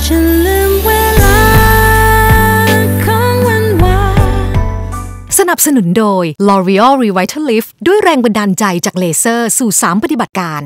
ฉันลืมเวลาของวันวานสนับสนุนโดย L'Oreal Revitalift ด้วยแรงบันดาลใจจากเลเซอร์สู่3ปฏิบัติการ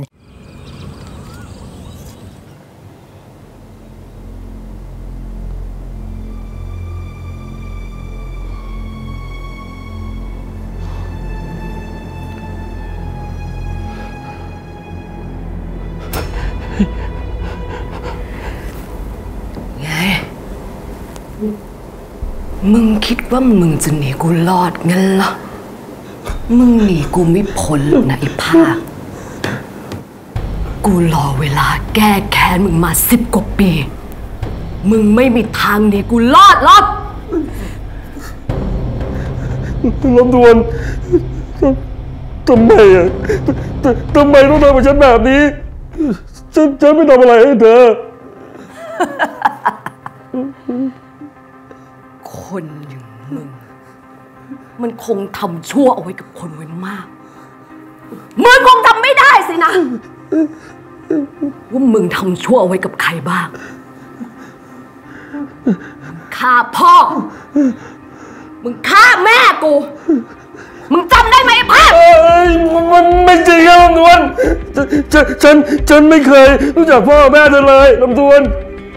มึงคิดว่ามึงจะหนีกูรอดงั้นเหรอมึงหนีกูไม่พ้นหรอกนะไอ้ภาคกูรอเวลาแก้แค้นมึงมา10 กว่าปีมึงไม่มีทางหนีกูรอดหรอกลำดวนทำไมอ่ะทำไมต้องทำกับฉันแบบนี้ฉันไม่ทำอะไรให้เธอคนอย่างมึงมันคงทำชั่วเอาไว้กับคนไว้มากมึงคงทำไม่ได้สินะว่ามึงทำชั่วเอาไว้กับใครบ้างฆ่าพ่อมึงฆ่าแม่กูมึงจำได้ไหมพ่อมันไม่จริงครับลำดวนฉันไม่เคยรู้จักพ่อแม่เธอเลยลำดวน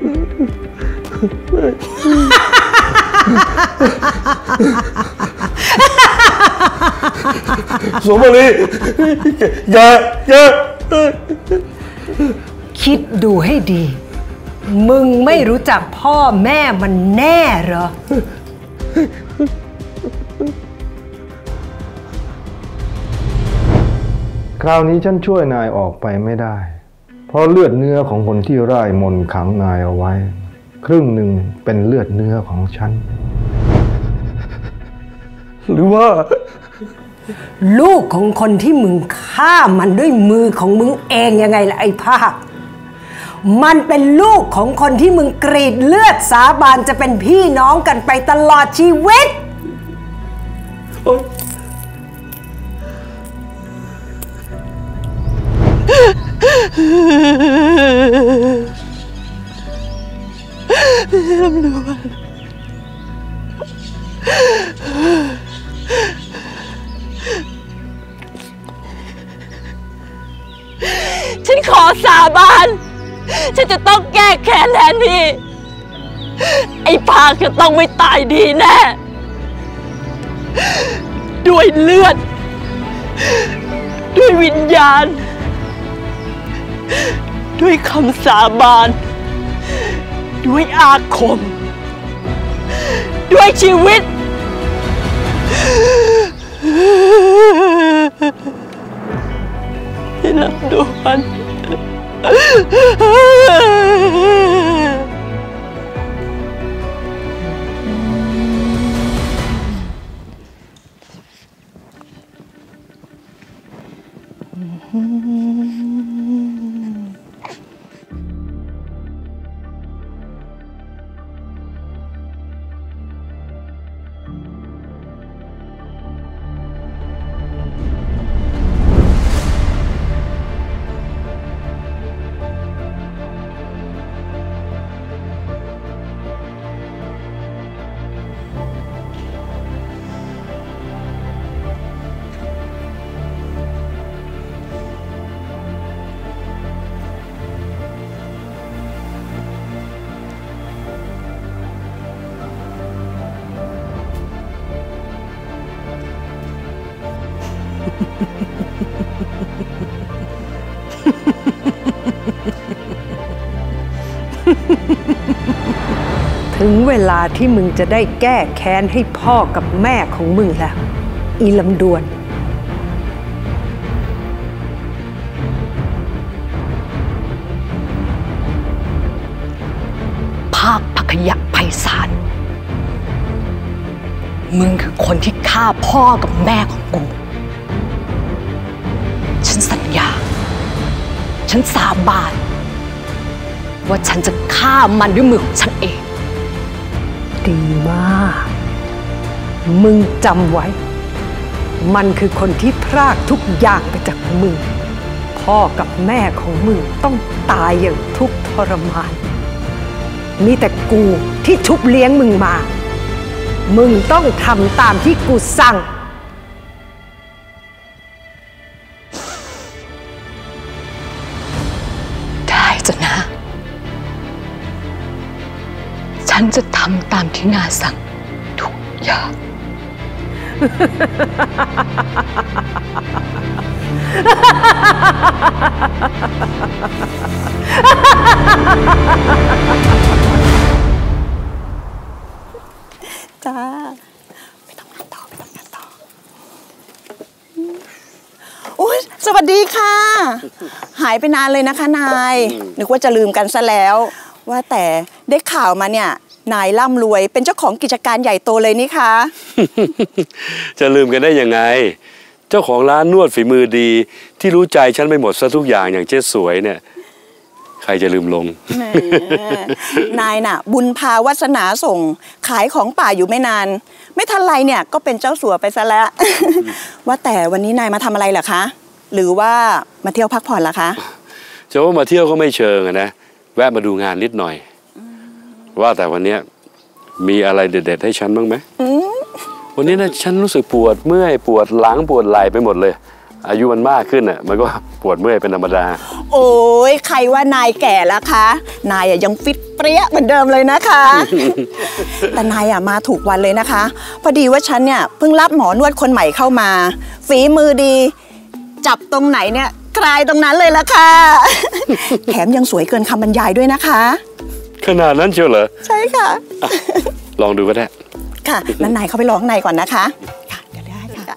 สมรีอย่าคิดดูให้ดีมึงไม่รู้จักพ่อแม่มันแน่เหรอคราวนี้ฉันช่วยนายออกไปไม่ได้เพราะเลือดเนื้อของคนที่ร่ายมนต์ขังนายเอาไว้ครึ่งหนึ่งเป็นเลือดเนื้อของฉันหรือว่าลูกของคนที่มึงฆ่ามันด้วยมือของมึงเองยังไงล่ะไอ้ภาคมันเป็นลูกของคนที่มึงกรีดเลือดสาบานจะเป็นพี่น้องกันไปตลอดชีวิตลำดวนฉันขอสาบานฉันจะต้องแก้แค้นแทนพี่ไอ้ภาคจะต้องไม่ตายดีแน่ด้วยเลือดด้วยวิญญาณด้วยคำสาบานด้วยอาคมด้วยชีวิตที่ลำดวนถึงเวลาที่มึงจะได้แก้แค้นให้พ่อกับแม่ของมึงแล้วอีลำดวนภาคภักยะไพศาลมึงคือคนที่ฆ่าพ่อกับแม่ของกูฉันสัญญาฉันสาบานว่าฉันจะฆ่ามันด้วยมือของฉันเองดีมากมึงจำไว้มันคือคนที่พรากทุกอย่างไปจากมึงพ่อกับแม่ของมึงต้องตายอย่างทุกข์ทรมานมีแต่กูที่ชุบเลี้ยงมึงมามึงต้องทำตามที่กูสั่งได้จ้ะนะฉันจะทำตามที่นาสั่งทุกอย่างจ้าไปทำงานต่อโอ้ยสวัสดีค่ะหายไปนานเลยนะคะนายนึกว่าจะลืมกันซะแล้วว่าแต่ได้ข่าวมาเนี่ยนายร่ำรวยเป็นเจ้าของกิจการใหญ่โตเลยนี่คะจะลืมกันได้ยังไงเจ้าของร้านนวดฝีมือดีที่รู้ใจฉันไปหมดซะทุกอย่างอย่างเจ๊สวยเนี่ยใครจะลืมลงแหมนายน่ะบุญพาวาสนาส่งขายของป่าอยู่ไม่นานไม่ทันไรเนี่ยก็เป็นเจ้าสัวไปซะแล้ว ว่าแต่วันนี้นายมาทำอะไรเหรอคะหรือว่ามาเที่ยวพักผ่อนล่ะคะจะว่ามาเที่ยวก็ไม่เชิงนะแวะมาดูงานนิดหน่อยว่าแต่วันนี้มีอะไรเด็ดๆให้ฉันบ้างไหมวันนี้นะฉันรู้สึกปวดเมื่อยปวดหลังปวดไหล่ไปหมดเลยอายุมันมากขึ้นอ่ะมันก็ปวดเมื่อยเป็นธรรมดาโอ้ยใครว่านายแก่แล้วคะนายยังฟิตเปรี้ยเหมือนเดิมเลยนะคะ แต่นายมาถูกวันเลยนะคะพอดีว่าฉันเนี่ยเพิ่งรับหมอนวดคนใหม่เข้ามาฝีมือดีจับตรงไหนเนี่ยคลายตรงนั้นเลยละค่ะ แถมยังสวยเกินคำบรรยายด้วยนะคะขนาดนั้นเชียวเหรอใช่ค่ะลองดูก็ได้ค่ะนั้นนายเข้าไปลองข้างในก่อนนะคะค่ะเดี๋ยวได้ค่ะ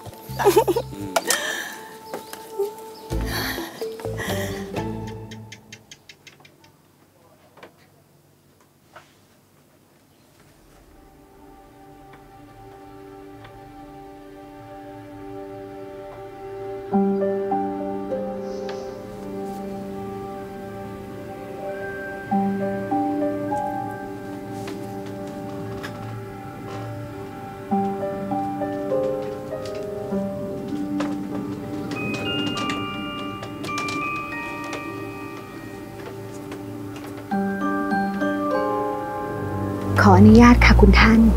ขออนุญาตค่ะคุณท่าน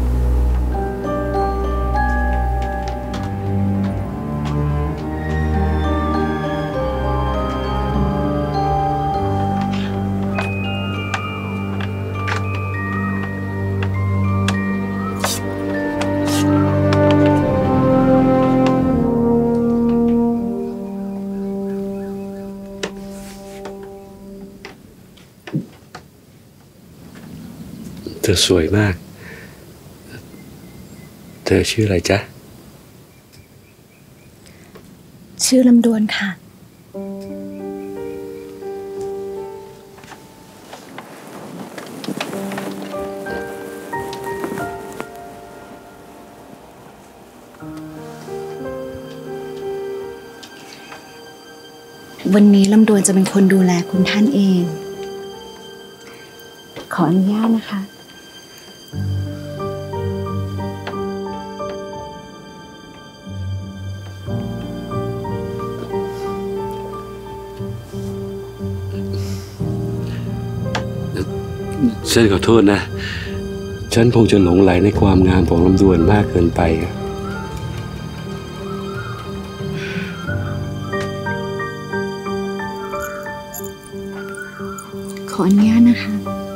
เธอสวยมากเธอชื่ออะไรจ๊ะชื่อลำดวนค่ะวันนี้ลำดวนจะเป็นคนดูแลคุณท่านเองขออนุญาตนะคะฉันขอโทษนะฉันคงจะหลงไหลในความงามของลำดวนมากเกินไปขออนุญาตนะคะ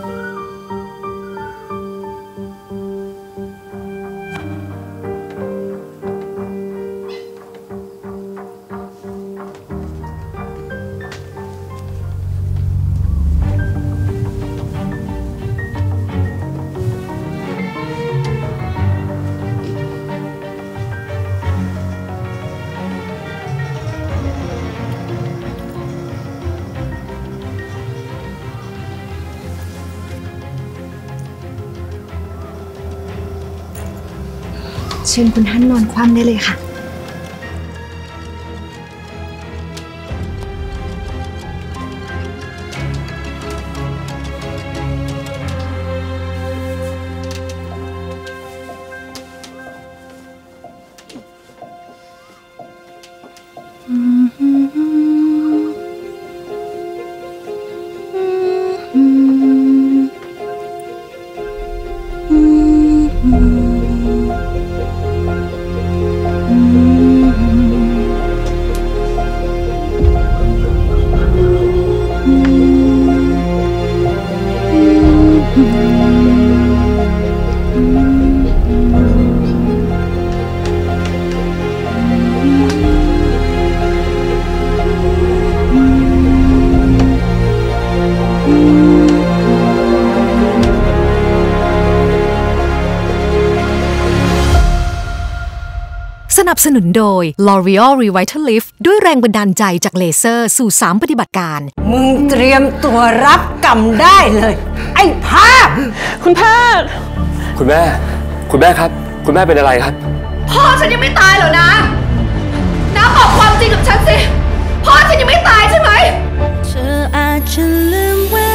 เชิญคุณท่านนอนคว่ำได้เลยค่ะนับสนุนโดย L'Oreal Revitalift ด้วยแรงบันดาลใจจากเลเซอร์สู่3ปฏิบัติการมึงเตรียมตัวรับกรรมได้เลยไอ้ภาพคุณพ่อคุณแม่ครับคุณแม่เป็นอะไรครับพ่อฉันยังไม่ตายหรอนะน้าบอกความจริงกับฉันสิพ่อฉันยังไม่ตายใช่ไหมเธออาจจะลืมไว้